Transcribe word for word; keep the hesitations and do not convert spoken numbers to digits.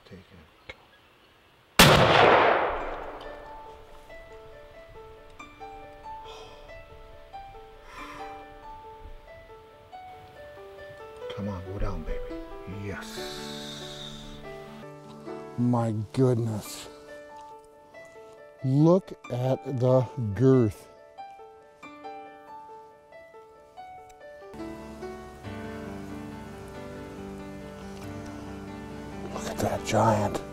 taken. Come on, go down, baby. Yes. My goodness. Look at the girth. Look at that giant.